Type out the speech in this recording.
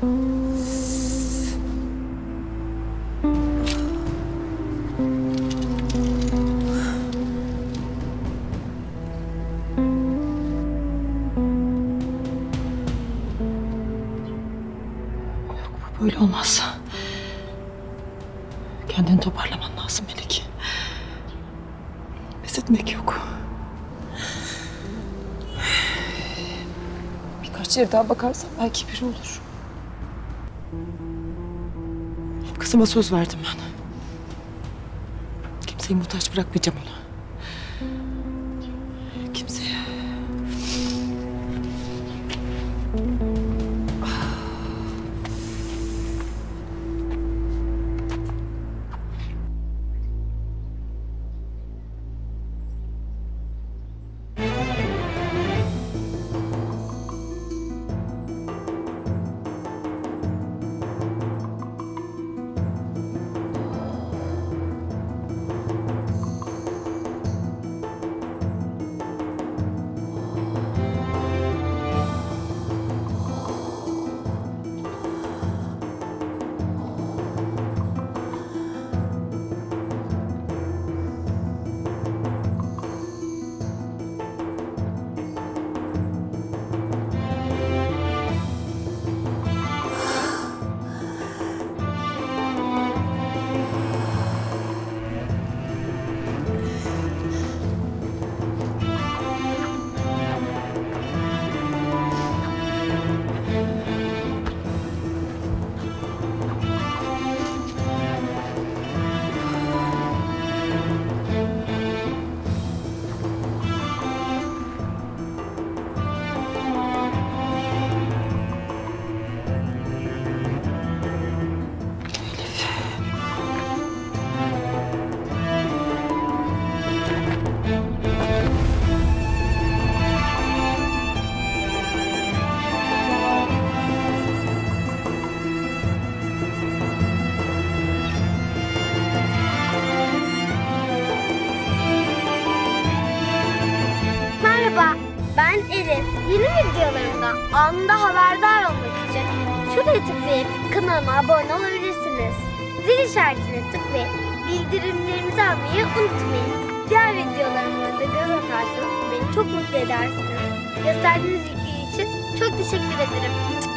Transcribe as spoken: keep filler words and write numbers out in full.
Böyle olmaz. Kendini toparlaman lazım Melek. Pes etmek yok. Birkaç yere daha bakarsan belki biri olur. Kızıma söz verdim ben. Kimseyi muhtaç bırakmayacağım ona. Kimseye. Ben Elif. Yeni videolarımdan anında haberdar olmak için şuraya tıklayıp kanalıma abone olabilirsiniz. Zil işaretine tıklayıp bildirimlerimizi almayı unutmayın. Diğer videolarıma da göz atarsanız beni çok mutlu edersiniz. Gösterdiğiniz ilgi için çok teşekkür ederim.